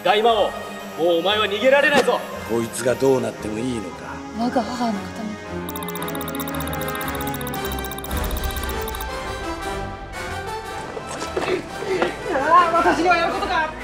大魔王、もうお前は逃げられないぞ。 こいつがどうなってもいいのか。 我が母の形見。 私にはやることが